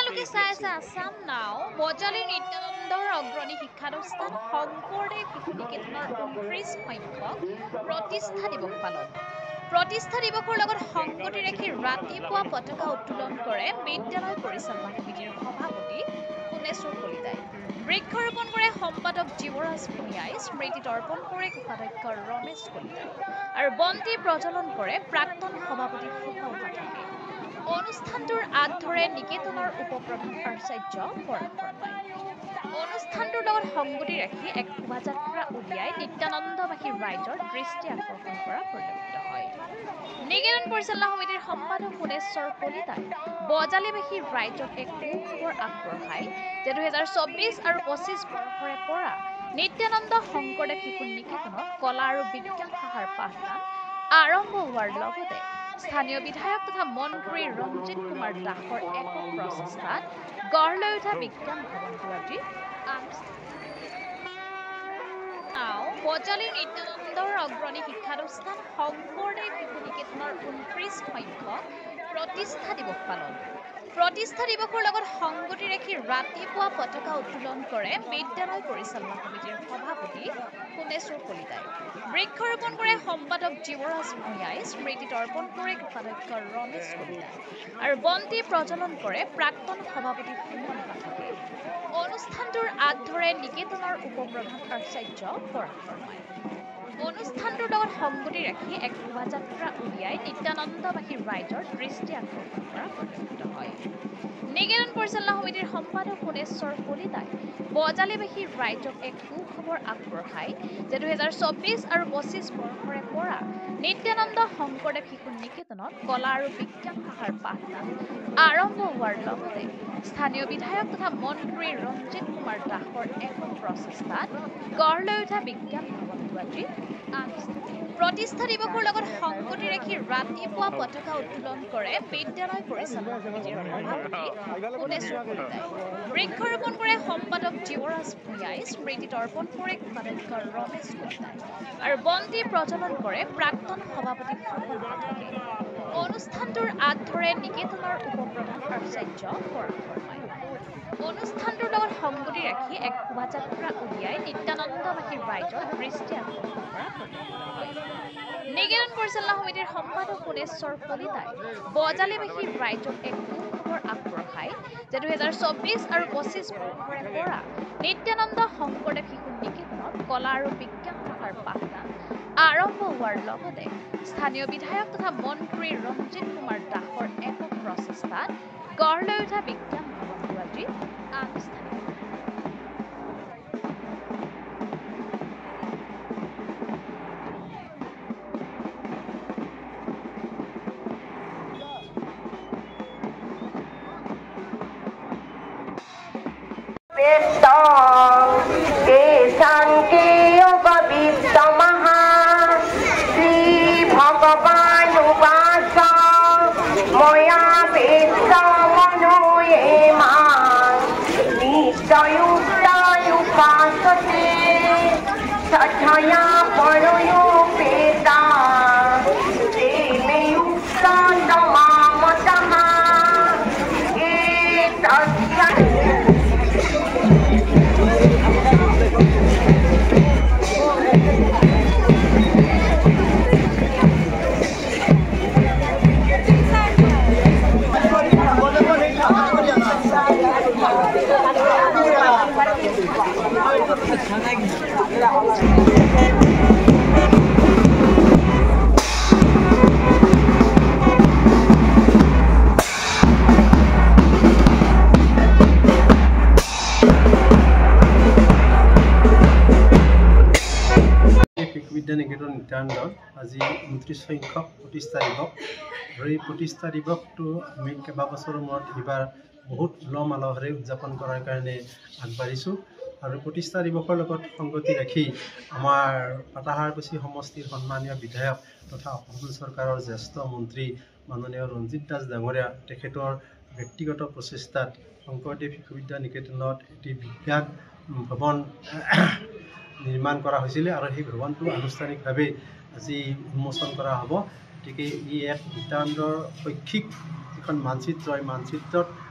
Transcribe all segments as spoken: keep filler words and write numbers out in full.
আপোনালোকে চাই আছে আসাম নাও বজালী নিত্যানন্দৰ অগ্ৰণী শিক্ষানুষ্ঠান শংকৰদেৱ শিশু নিকেতনৰ ঊনত্ৰিশ সংখ্যক প্ৰতিষ্ঠা দিৱস পালন প্ৰতিষ্ঠা দিৱসৰ লগত সংগতি ৰাখি ৰাতিপুৱা পতাকা উত্তোলন কৰে বিদ্যালয় পৰিচালনা সমিতিৰ সভাপতি পুনেশ্বৰ কলিতাই বৃক্ষৰোপণ কৰে সম্পাদক জীৱৰাজ ভূঞাই স্মৃতি তৰ্পণ কৰে কোষাধ্যক্ষ ৰমেশ কলিতাই আৰু বন্তি প্ৰজ্বলন কৰে প্ৰাক্তন সভাপতি সুফল পাঠকে অনুষ্ঠানটোৰ আঁত ধৰে নিকেতনৰ উপপ্ৰধান আচাৰ্য পৰাগ শৰ্মাই অনুষ্ঠানটোৰ লগত সংগতি ৰাখি এক শোভাযাত্ৰা উলিয়াই নিত্যানন্দবাসী ৰাইজৰ দৃষ্টি আকৰ্ষণ কৰা পৰিলক্ষিত হয় নিকেতন পৰিচালনা সমিতিৰ সম্পাদক পুনেশ্বৰ কলিতাই বজালীবাসী ৰাইজক এক সুখবৰ আগবঢ়াই যে দুহেজাৰ চৌব্বিছ আৰু পঁচিছ বৰ্ষৰে পৰা নিত্যানন্দ শংকৰদেৱ শিশু নিকেতনত কলা আৰু বিজ্ঞান শাখাৰ পাঠদান আৰম্ভ হোৱাৰ লগতে স্থানীয় বিধায়ক তথা মন্ত্ৰী ৰঞ্জিত কুমাৰ দাসৰ একক প্ৰচেষ্টাত গঢ় লৈ উঠা বিজ্ঞান ভৱনটো আজি বজালী নিত্যানন্দৰ অগ্ৰণী শিক্ষানুষ্ঠান শংকৰদেৱ শিশু নিকেতনৰ ঊনত্ৰিশ সংখ্যক প্ৰতিষ্ঠা দিৱস পালন প্ৰতিষ্ঠা দিৱসৰ লগত সংগতি ৰাখি ৰাতিপুৱা পতাকা উত্তোলন কৰে বিদ্যালয় পৰিচালনা সমিতিৰ সভাপতি পুনেশ্বৰ কলিতাই বৃক্ষৰোপণ কৰে সম্পাদক জীৱৰাজ ভূঞাই স্মৃতি তৰ্পণ কৰে কোষাধ্যক্ষ ৰমেশ কলিতাই আৰু বন্তি প্ৰজ্বলন কৰে প্ৰাক্তন সভাপতি সুফল পাঠকে অনুষ্ঠানটোৰ আঁত ধৰে নিকেতনৰ উপপ্ৰধান আচাৰ্য পৰাগ শৰ্মাই অনুষ্ঠানটোৰ লগত সংগতি ৰাখি এক শোভাযাত্ৰা উলিয়াই নিত্যানন্দবাসী ৰাইজৰ দৃষ্টি আকৰ্ষণ কৰা পৰিলক্ষিত হয় নিকেতন পৰিচালনা সমিতিৰ সম্পাদক পুনেশ্বৰ কলিতাই বজালীবাসী ৰাইজক এক সুখবৰ আগবঢ়াই যে দুহেজাৰ চৌব্বিছ আৰু পঁচিছ বৰ্ষৰে পৰা নিত্যানন্দ শংকৰদেৱ শিশু নিকেতনত কলা আৰু বিজ্ঞান শাখাৰ পাঠদান আৰম্ভ হোৱাৰ লগতে স্থানীয় বিধায়ক তথা মন্ত্ৰী ৰঞ্জিত কুমাৰ দাসৰ একক প্ৰচেষ্টাত গঢ় লৈ উঠা বিজ্ঞান ভৱনটো আজি প্ৰতিষ্ঠা দিৱসৰ লগত সংগতি ৰাখি ৰাতিপুৱা পতাকা উত্তোলন কৰে বিদ্যালয় পৰিচালনা সমিতিৰ সভাপতি পুনেশ্বৰ কলিতাই বৃক্ষৰোপণ কৰে সম্পাদক জীৱৰাজ ভূঞাই স্মৃতি তৰ্পণ কৰে কোষাধ্যক্ষ ৰমেশ কলিতাই আৰু বন্তি প্ৰজ্বলন কৰে প্ৰাক্তন সভাপতি সুফল পাঠকে অনুষ্ঠানটোৰ আঁত ধৰে নিকেতনৰ উপপ্ৰধান আচাৰ্য পৰাগ শৰ্মাই অনুষ্ঠানটোৰ লগত সংগতি ৰাখি এক শোভাযাত্ৰা উলিয়াই নিত্যানন্দবাসী ৰাইজৰ দৃষ্টি আকৰ্ষণ কৰা পৰিলক্ষিত হয় নিকেতন পৰিচালনা সমিতিৰ সম্পাদক পুনেশ্বৰ কলিতাই বজালীবাসী ৰাইজক এক সুখবৰ আগবঢ়াই যে দুহেজাৰ চৌব্বিছ আৰু পঁচিছ বৰ্ষৰে পৰা নিত্যানন্দ শংকৰদেৱ শিশু নিকেতনত কলা আৰু বিজ্ঞান শাখাৰ পাঠদান আৰম্ভ হোৱাৰ লগতে স্থানীয় বিধায়ক তথা মন্ত্ৰী ৰঞ্জিত কুমাৰ দাসৰ একক প্ৰচেষ্টাত গঢ় লৈ উঠা বিজ্ঞান ভৱনটো আজি আনুষ্ঠানিক নিকেতন নিত্যানন্দৰ আজি ঊনত্ৰিশ সংখ্যক প্ৰতিষ্ঠা দিৱস আৰু এই প্ৰতিষ্ঠা দিৱসটো আমি কেইবাবছৰৰ মূৰত এইবাৰ বহুত উলহ মালহেৰে উদযাপন কৰাৰ কাৰণে আগবাঢ়িছোঁ আৰু প্ৰতিষ্ঠা দিৱসৰ লগত সংগতি ৰাখি আমাৰ পাতাহাৰকুছি সমষ্টিৰ সন্মানীয় বিধায়ক তথা অসম চৰকাৰৰ জ্যেষ্ঠ মন্ত্ৰী মাননীয় ৰঞ্জিত দাস ডাঙৰীয়া তেখেতৰ ব্যক্তিগত প্ৰচেষ্টাত শংকৰদেৱ শিশু বিদ্যা নিকেতনত এটি বিজ্ঞান ভৱন নিৰ্মাণ কৰা হৈছিলে আৰু সেই ভৱনটো আনুষ্ঠানিকভাৱে আজি উন্মোচন কৰা হ'ব। গতিকে ই এক নিত্যানন্দৰ শৈক্ষিক যিখন মানচিত্ৰ এই মানচিত্ৰত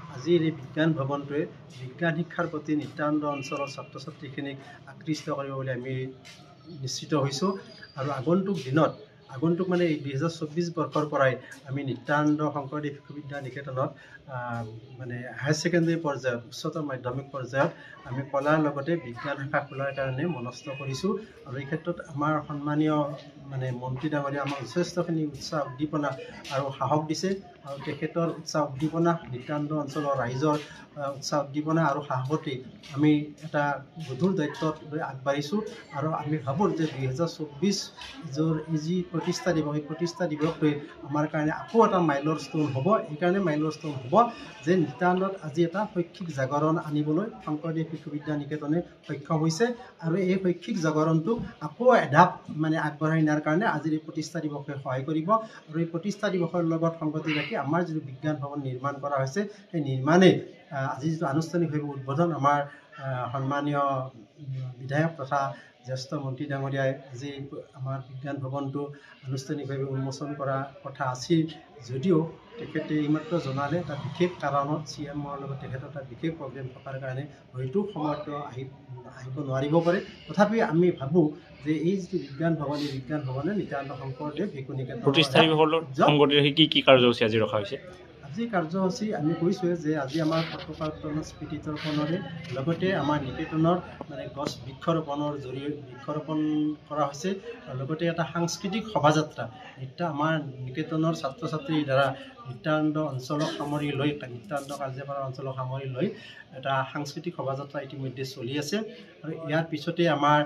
আজিৰ এই বিজ্ঞান ভৱনটোৱে বিজ্ঞান শিক্ষাৰ প্ৰতি নিতান্ত অঞ্চলৰ ছাত্ৰ ছাত্ৰীখিনিক আকৃষ্ট কৰিব বুলি আমি নিশ্চিত হৈছোঁ আৰু আগন্তুক দিনত আগন্তুক মানে এই দুহেজাৰ চৌব্বিছ বৰ্ষৰ পৰাই আমি নিত্যানন্দ শংকৰদেৱ শিশু বিদ্যা নিকেতনত মানে হায়াৰ ছেকেণ্ডেৰী পৰ্যায়ত উচ্চতৰ মাধ্যমিক পৰ্যায়ত আমি কলাৰ লগতে বিজ্ঞান শাখা খোলাৰ কাৰণে মনস্থ কৰিছোঁ আৰু এই ক্ষেত্ৰত আমাৰ সন্মানীয় মানে মন্ত্ৰী ডাঙৰীয়া আমাক যথেষ্টখিনি উৎসাহ উদ্দীপনা আৰু সাহস দিছে আৰু তেখেতৰ উৎসাহ উদ্দীপনা নিত্যানন্দ অঞ্চলৰ ৰাইজৰ উৎসাহ উদ্দীপনা আৰু সাহসতেই আমি এটা গধুৰ দায়িত্বত লৈ আগবাঢ়িছোঁ আৰু আমি ভাবোঁ যে দুহেজাৰ চৌব্বিছৰ এই যি প্ৰতিষ্ঠা দিৱস এই প্ৰতিষ্ঠা দিৱসটোৱে আমাৰ কাৰণে আকৌ এটা মাইলৰ ষ্ট'ন হ'ব এইকাৰণে মাইলৰ ষ্ট'ন হ'ব যে নিত্যানন্দত আজি এটা শৈক্ষিক জাগৰণ আনিবলৈ শংকৰদেৱ শিশু বিদ্যা নিকেতনে সক্ষম হৈছে আৰু এই শৈক্ষিক জাগৰণটো আকৌ এঢাপ মানে আগবঢ়াই নিয়াৰ কাৰণে আজিৰ এই প্ৰতিষ্ঠা দিৱসে সহায় কৰিব আৰু এই প্ৰতিষ্ঠা দিৱসৰ লগত সংগতি ৰাখি আমাৰ যিটো বিজ্ঞান ভৱন নিৰ্মাণ কৰা হৈছে সেই নিৰ্মাণে আজি যিটো আনুষ্ঠানিকভাৱে উদ্বোধন আমাৰ সন্মানীয় বিধায়ক তথা জ্যেষ্ঠ মন্ত্ৰী ডাঙৰীয়াই আজি আমাৰ বিজ্ঞান ভৱনটো আনুষ্ঠানিকভাৱে উন্মোচন কৰা কথা আছিল যদিও তেখেতে এইমাত্ৰ জনালে এটা বিশেষ কাৰণত চি এমৰ লগত তেখেতৰ এটা বিশেষ প্ৰগ্ৰেম থকাৰ কাৰণে হয়তো সময়টো আহি আহিব নোৱাৰিব পাৰে তথাপি আমি ভাবোঁ যে এই যিটো বিজ্ঞান ভৱন এই বিজ্ঞান ভৱনে নিত্যানন্দ শংকৰদেৱ শিশু নিকেতন প্ৰতিষ্ঠা সংগঠিত কি কি কাৰ্যসূচী আজি ৰখা হৈছে আজি কাৰ্যসূচী আমি কৈছোঁৱে যে আজি আমাৰ পতাকা উত্তোলন স্মৃতি তৰ্পণৰে লগতে আমাৰ নিকেতনৰ মানে গছ বৃক্ষৰোপণৰ জৰিয়তে বৃক্ষৰোপণ কৰা হৈছে আৰু লগতে এটা সাংস্কৃতিক শোভাযাত্ৰা এতিয়া আমাৰ নিকেতনৰ ছাত্ৰ ছাত্ৰীৰ দ্বাৰা নিত্যানন্দ অঞ্চলক সামৰি লৈ নিত্যানন্দ কাৰ্যপাৰা অঞ্চলক সামৰি লৈ এটা সাংস্কৃতিক শোভাযাত্ৰা ইতিমধ্যে চলি আছে আৰু ইয়াৰ পিছতে আমাৰ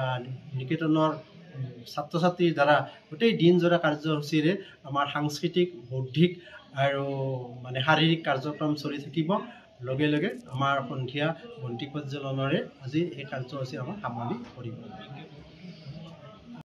নিকেতনৰ ছাত্ৰ ছাত্ৰীৰ দ্বাৰা গোটেই দিনজোৰা কাৰ্যসূচীৰে আমাৰ সাংস্কৃতিক বৌদ্ধিক আৰু মানে শাৰীৰিক কাৰ্যক্ৰম চলি থাকিব লগে লগে আমাৰ সন্ধিয়া বন্তি প্ৰজ্বলনেৰে আজি এই কাৰ্যসূচী আমাৰ সামৰণি কৰিব